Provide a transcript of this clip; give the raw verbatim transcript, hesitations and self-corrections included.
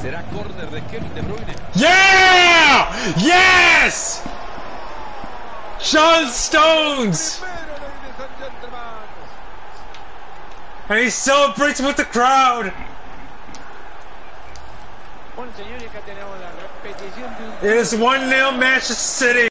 Será córner de Kevin De Bruyne. Yeah! Yes! John Stones! And he celebrates with the crowd! It is one nil Manchester City!